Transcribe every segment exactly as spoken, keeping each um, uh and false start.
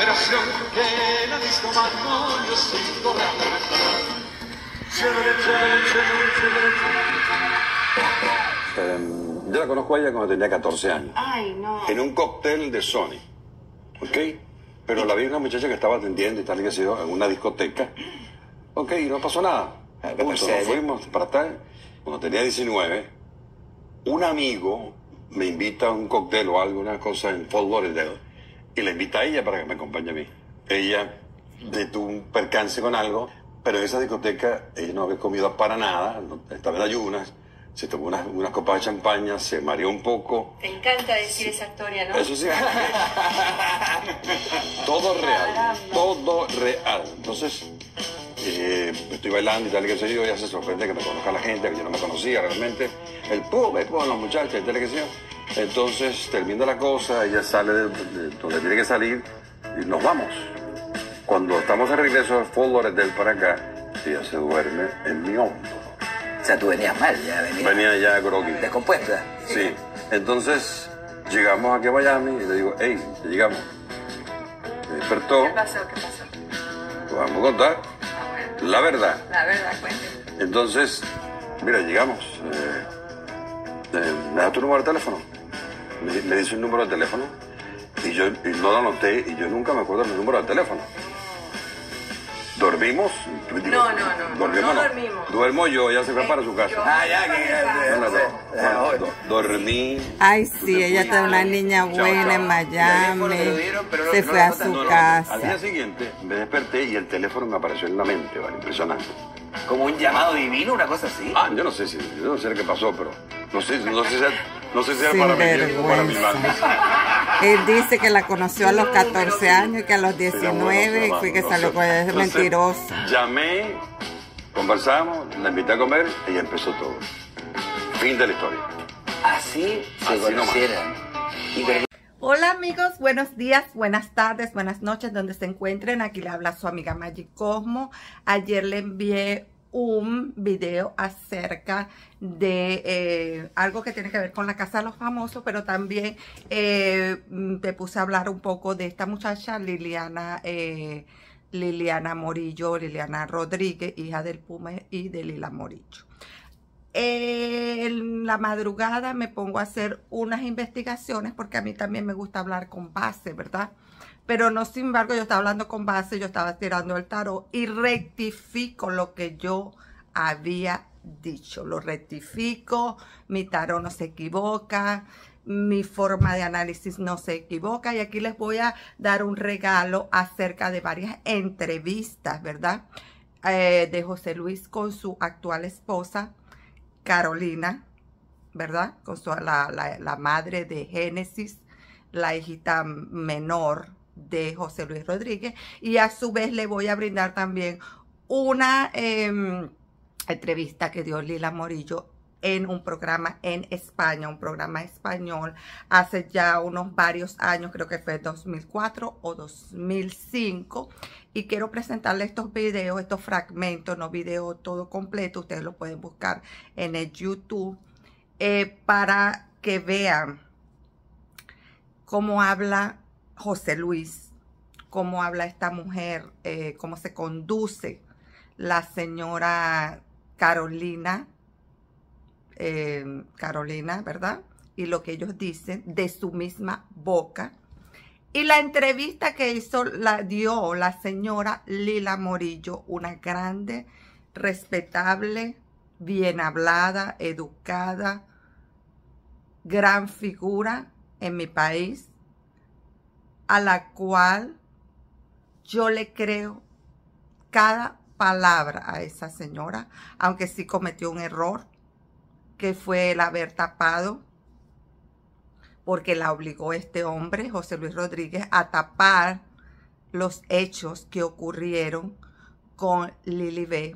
generación que la disco marcó, yo sigo eh, Yo la conozco a ella cuando tenía catorce años. Ay, no. En un cóctel de Sony. ¿Ok? Pero la vi una muchacha que estaba atendiendo y tal, que se dio en una discoteca. Ok, y no pasó nada. Cuando nos fuimos para estar, cuando tenía diecinueve, un amigo me invita a un cóctel o alguna cosa en Fort Lauderdale y la invita a ella para que me acompañe a mí. Ella tuvo un percance con algo, pero en esa discoteca ella no había comido para nada, no, estaba en ayunas, se tomó unas, unas copas de champaña, se mareó un poco. Te encanta decir Sí. esa historia, ¿no? Eso sí. Todo real, todo real. Entonces, eh, estoy bailando y tal, que sé yo, ella se sorprende que me conozca la gente, que yo no me conocía realmente. El pum, el pum, los muchachos, y tal, que sé yo. Entonces, termina la cosa, ella sale de, de donde tiene que salir y nos vamos. Cuando estamos de regreso a Fort Lauderdale para acá, ella se duerme en mi hombro. O sea, tú venías mal, ya venías. Venía ya groggy. Descompuesta. Sí. Entonces, llegamos aquí a Miami y le digo, hey, ya llegamos. Me despertó. ¿Qué pasó? ¿Qué pasó? Vamos a contar la verdad. La verdad, cuénteme. Entonces, mira, llegamos. Eh, eh, ¿Me das tu número de teléfono? Me, me dice un número de teléfono y yo y no lo anoté y yo nunca me acuerdo del número de teléfono. ¿Dormimos? Digo, No, no, no, ¿dormimos, no dormimos. Duermo yo, ella se fue para su casa. Yo- Ah, ya, que No, no, no, no, dormí. Ay, sí, ella está una niña Chao, buena chao. en Miami. El teléfono te lo dieron, pero no- Se no fue lo a notaste. su No, no, casa. Al día siguiente me desperté y el teléfono me apareció en la mente, ¿vale? Impresionante. como un llamado divino, una cosa así. Ah, yo no sé si, yo no sé qué pasó, pero no sé, no sé si, no sé si era para mi bien o para mi mal. Él dice que la conoció a los catorce años y que a los diecinueve fue que No salió sé. con ese Entonces, mentiroso. Llamé, conversamos, la invité a comer y ya empezó todo. Fin de la historia. Así se Así nomás. conocieran. Y pero- Hola amigos, buenos días, buenas tardes, buenas noches, donde se encuentren. Aquí le habla su amiga Magic Cosmo. Ayer le envié un video acerca de eh, algo que tiene que ver con la Casa de los Famosos, pero también eh, te puse a hablar un poco de esta muchacha Liliana eh, Liliana Morillo, Liliana Rodríguez, hija del Puma y de Lila Morillo. En la madrugada me pongo a hacer unas investigaciones porque a mí también me gusta hablar con base, ¿verdad? Pero no, sin embargo, yo estaba hablando con base, yo estaba tirando el tarot y rectifico lo que yo había dicho. Lo rectifico, mi tarot no se equivoca, mi forma de análisis no se equivoca. Y aquí les voy a dar un regalo acerca de varias entrevistas, ¿verdad? Eh, de José Luis con su actual esposa, Carolina, ¿verdad? Con su, la, la, la madre de Génesis, la hijita menor de José Luis Rodríguez. Y a su vez le voy a brindar también una eh, entrevista que dio Lila Morillo en un programa en España, un programa español, hace ya unos varios años, creo que fue dos mil cuatro o dos mil cinco, y quiero presentarle estos videos, estos fragmentos, no video todo completo, ustedes lo pueden buscar en el YouTube, eh, para que vean cómo habla José Luis, cómo habla esta mujer, eh, cómo se conduce la señora Carolina, Eh, Carolina, ¿verdad? Y lo que ellos dicen de su misma boca. Y la entrevista que hizo, la dio la señora Lila Morillo, una grande, respetable, bien hablada, educada, gran figura en mi país, a la cual yo le creo cada palabra a esa señora, aunque sí cometió un error, que fue el haber tapado, porque la obligó este hombre, José Luis Rodríguez, a tapar los hechos que ocurrieron con Lili B.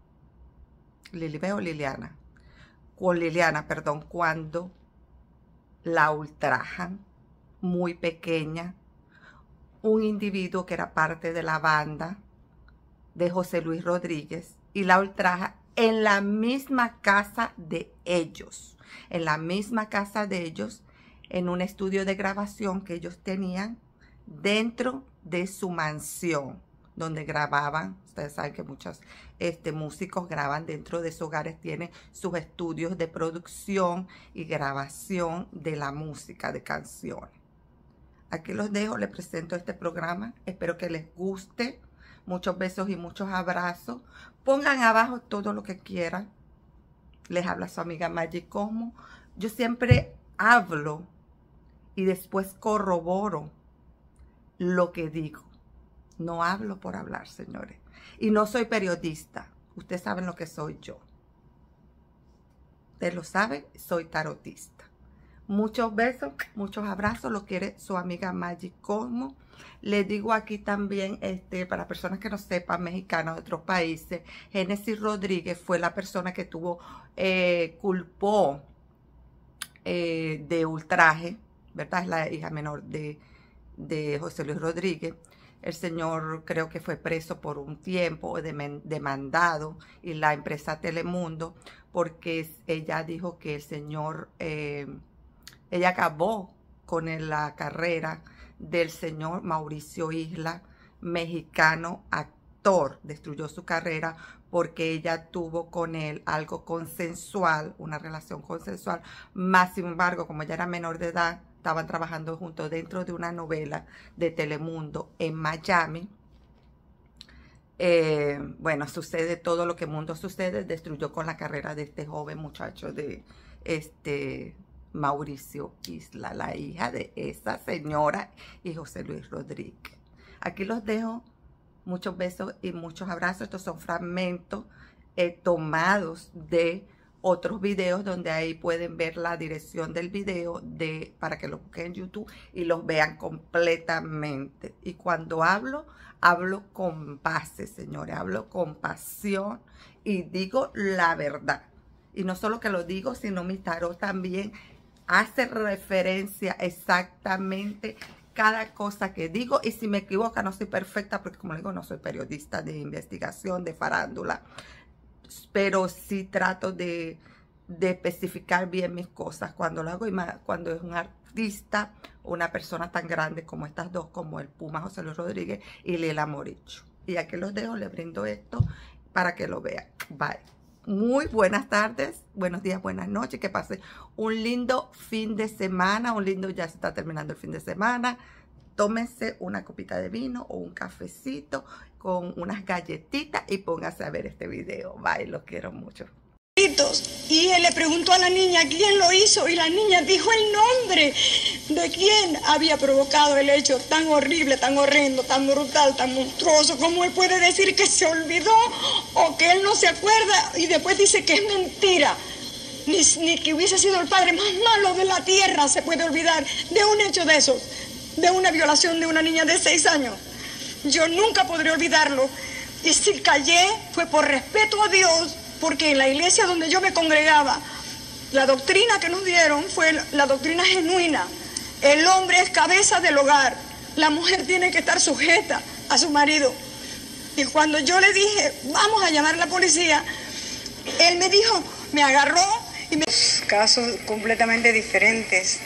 Lili B o Liliana. Con Liliana, perdón, cuando la ultrajan, muy pequeña, un individuo que era parte de la banda de José Luis Rodríguez, y la ultraja en la misma casa de ellos, en la misma casa de ellos, en un estudio de grabación que ellos tenían dentro de su mansión, donde grababan. Ustedes saben que muchos este, músicos graban dentro de sus hogares, tienen sus estudios de producción y grabación de la música, de canciones. Aquí los dejo, les presento este programa, espero que les guste. Muchos besos y muchos abrazos. Pongan abajo todo lo que quieran. Les habla su amiga Maggie Cosmo. Yo siempre hablo y después corroboro lo que digo. No hablo por hablar, señores. Y no soy periodista. Ustedes saben lo que soy yo. Ustedes lo saben, soy tarotista. Muchos besos, muchos abrazos. Lo quiere su amiga Maggie Cosmo. Les digo aquí también, este, para personas que no sepan, mexicanos de otros países, Génesis Rodríguez fue la persona que tuvo, eh, culpó eh, de ultraje, ¿verdad? Es la hija menor de, de José Luis Rodríguez. El señor creo que fue preso por un tiempo, demandado, y la empresa Telemundo, porque ella dijo que el señor, eh, ella acabó con la carrera del señor Mauricio Isla, mexicano actor, destruyó su carrera porque ella tuvo con él algo consensual, una relación consensual, más sin embargo, como ella era menor de edad, estaban trabajando juntos dentro de una novela de Telemundo en Miami. Eh, bueno, sucede todo lo que el mundo sucede, destruyó con la carrera de este joven muchacho de este Mauricio Isla, la hija de esa señora y José Luis Rodríguez. Aquí los dejo, muchos besos y muchos abrazos. Estos son fragmentos eh, tomados de otros videos donde ahí pueden ver la dirección del video de, para que lo busquen en YouTube y los vean completamente. Y cuando hablo, hablo con base, señores, hablo con pasión y digo la verdad. Y no solo que lo digo, sino mi tarot también hace referencia exactamente cada cosa que digo. Y si me equivoco, no soy perfecta, porque como digo, no soy periodista de investigación, de farándula, pero sí trato de, de especificar bien mis cosas cuando lo hago, y más cuando es un artista, una persona tan grande como estas dos, como el Puma José Luis Rodríguez y Lela Moricho. Y aquí los dejo, les brindo esto para que lo vean. Bye. Muy buenas tardes, buenos días, buenas noches, que pasen un lindo fin de semana, un lindo, ya se está terminando el fin de semana. Tómense una copita de vino o un cafecito con unas galletitas y pónganse a ver este video. Bye, los quiero mucho. Y él le preguntó a la niña quién lo hizo y la niña dijo el nombre de quién había provocado el hecho tan horrible, tan horrendo, tan brutal, tan monstruoso. ¿Cómo él puede decir que se olvidó o que él no se acuerda y después dice que es mentira? Ni, ni que hubiese sido el padre más malo de la tierra se puede olvidar de un hecho de esos, de una violación de una niña de seis años. Yo nunca podré olvidarlo. Y si callé fue por respeto a Dios, porque en la iglesia donde yo me congregaba, la doctrina que nos dieron fue la doctrina genuina. El hombre es cabeza del hogar, la mujer tiene que estar sujeta a su marido. Y cuando yo le dije, vamos a llamar a la policía, él me dijo, me agarró y me... Casos completamente diferentes.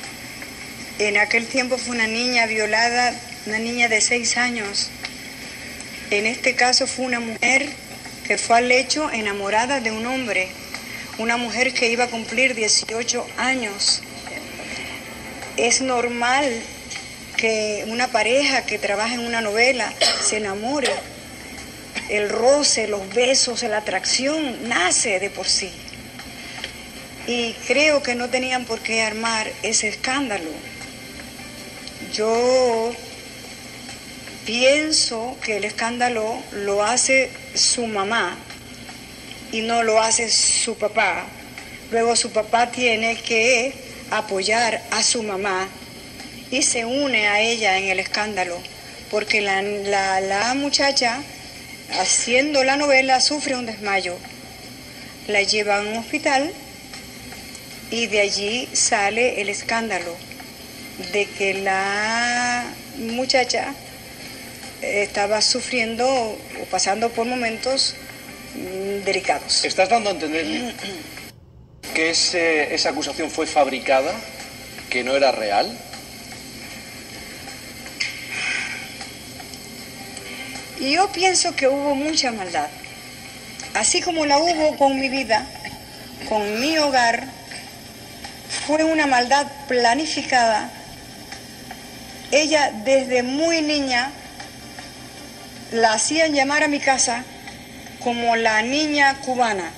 En aquel tiempo fue una niña violada, una niña de seis años. En este caso fue una mujer que fue al lecho enamorada de un hombre, una mujer que iba a cumplir dieciocho años. Es normal que una pareja que trabaja en una novela se enamore. El roce, los besos, la atracción nace de por sí. Y creo que no tenían por qué armar ese escándalo. Yo pienso que el escándalo lo hace su mamá y no lo hace su papá. Luego su papá tiene que apoyar a su mamá y se une a ella en el escándalo, porque la, la, la muchacha, haciendo la novela, sufre un desmayo. La llevan a un hospital y de allí sale el escándalo de que la muchacha estaba sufriendo o pasando por momentos mmm, delicados. ¿Estás dando a entender que ese, esa acusación fue fabricada, que no era real? Y yo pienso que hubo mucha maldad. Así como la hubo con mi vida, con mi hogar, fue una maldad planificada. Ella desde muy niña la hacían llamar a mi casa como la niña cubana.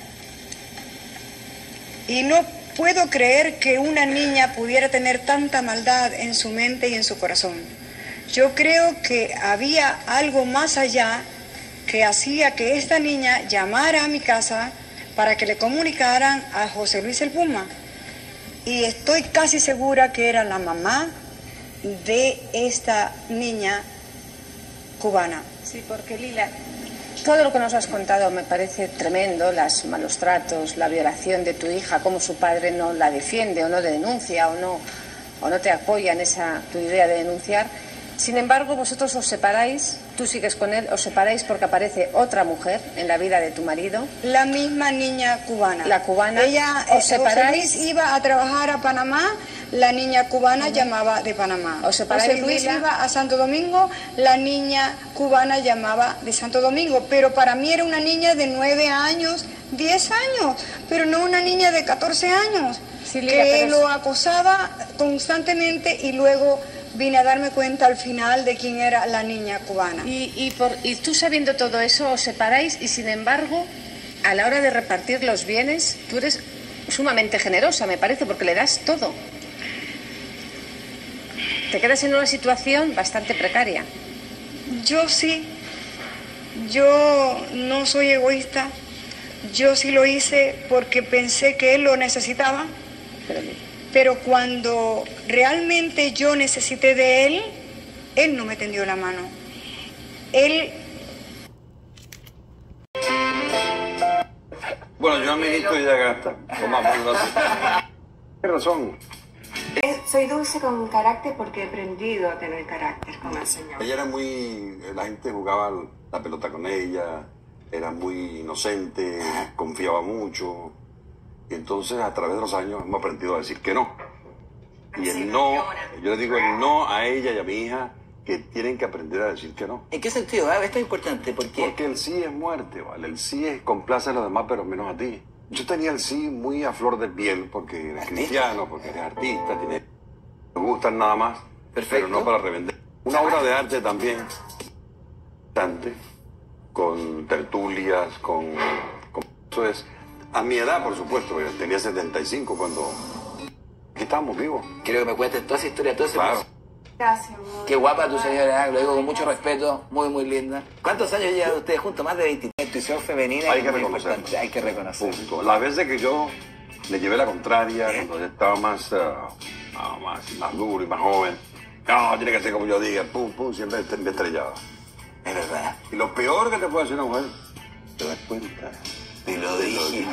Y no puedo creer que una niña pudiera tener tanta maldad en su mente y en su corazón. Yo creo que había algo más allá que hacía que esta niña llamara a mi casa para que le comunicaran a José Luis el Puma. Y estoy casi segura que era la mamá de esta niña cubana. Sí, porque Lila, todo lo que nos has contado me parece tremendo, los malos tratos, la violación de tu hija, cómo su padre no la defiende o no denuncia o no, o no te apoya en esa tu idea de denunciar. Sin embargo, vosotros os separáis, tú sigues con él, os separáis porque aparece otra mujer en la vida de tu marido. La misma niña cubana. La cubana. Ella, os separáis. José Luis iba a trabajar a Panamá, la niña cubana uh-huh. llamaba de Panamá. Os separáis. José Luis Lila. iba a Santo Domingo, la niña cubana llamaba de Santo Domingo. Pero para mí era una niña de nueve años, diez años, pero no una niña de catorce años, sí, Lila, que lo es... acosaba constantemente y luego vine a darme cuenta al final de quién era la niña cubana. Y, y, por, y tú sabiendo todo eso os separáis y sin embargo a la hora de repartir los bienes tú eres sumamente generosa, me parece, porque le das todo. Te quedas en una situación bastante precaria. Yo sí, yo no soy egoísta, yo sí lo hice porque pensé que él lo necesitaba. Pero, Pero cuando realmente yo necesité de él, él no me tendió la mano. Él... Bueno, yo a mi hijito ya gasta. Tienes razón. Soy dulce con carácter porque he aprendido a tener carácter con el Señor. Ella era muy... La gente jugaba la pelota con ella, era muy inocente, confiaba mucho. Y entonces, a través de los años, hemos aprendido a decir que no. Y el no, yo le digo el no a ella y a mi hija, que tienen que aprender a decir que no. ¿En qué sentido? Ah, esto es importante, ¿por qué? Porque el sí es muerte, ¿vale? El sí es complace a los demás, pero menos a ti. Yo tenía el sí muy a flor de piel, porque eres cristiano, porque eres artista, tienes... me gustan nada más, perfecto, pero no para revender. Una obra de arte también, con tertulias, con... con eso es... A mi edad, por supuesto, yo tenía setenta y cinco cuando... Aquí estamos vivos. Quiero que me cuentes toda esa historia, todo ese claro. proceso. Gracias, amor. Qué guapa tu señora, lo digo con mucho respeto, muy, muy linda. ¿Cuántos años llevan ustedes juntos? Más de veinte. La intuición femenina hay es que muy reconocerlo. importante, hay que reconocerlo. Punto. Las veces que yo le llevé la contraria, ¿eh? Cuando yo estaba más, uh, más, más duro y más joven, no, tiene que ser como yo diga, pum, pum, siempre me estrellaba. Es verdad. Y lo peor que te puede decir una mujer, te das cuenta. Te lo dije.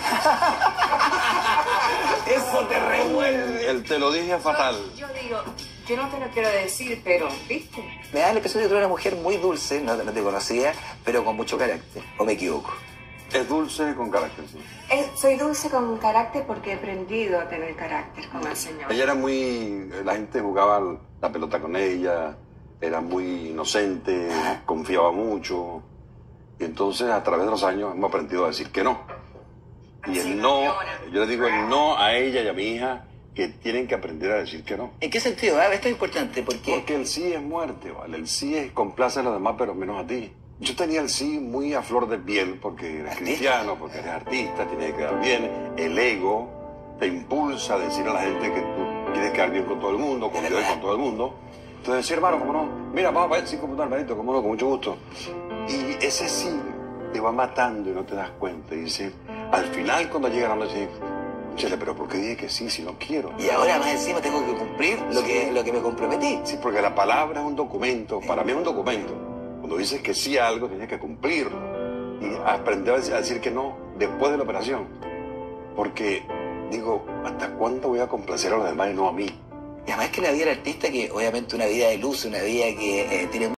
Eso te revuelve. El te lo dije es fatal. Yo digo, yo no te lo quiero decir, pero, ¿viste? Me da la impresión de que tú eres una mujer muy dulce, no, no te conocía, pero con mucho carácter. ¿O me equivoco? Es dulce con carácter, sí. Es, soy dulce con carácter porque he aprendido a tener carácter con el Señor. Ella era muy... La gente jugaba la pelota con ella, era muy inocente, confiaba mucho. Y entonces, a través de los años, hemos aprendido a decir que no. Y el no, yo le digo el no a ella y a mi hija, que tienen que aprender a decir que no. ¿En qué sentido? Ah, esto es importante, ¿por qué? Porque el sí es muerte, ¿vale? El sí es complace a los demás, pero menos a ti. Yo tenía el sí muy a flor de piel, porque eres ¿Artista? cristiano, porque eres artista, tienes que quedar bien. El ego te impulsa a decir a la gente que tú quieres quedar bien con todo el mundo, con Dios y con todo el mundo. Entonces, sí, hermano, ¿cómo no? Mira, vamos a ver, sí, como no, hermanito, cómo no, con mucho gusto. Y ese sí te va matando y no te das cuenta. Y dices, al final, cuando llega la noche, chale, pero ¿por qué dije que sí si no quiero? Y ahora más encima tengo que cumplir lo que, lo que me comprometí. Sí, porque la palabra es un documento, para mí es un documento. Cuando dices que sí a algo, tienes que cumplirlo. Y aprender a decir que no después de la operación. Porque, digo, ¿hasta cuándo voy a complacer a los demás y no a mí? Y además que la vida del artista, que obviamente una vida de luz, una vida que eh, tiene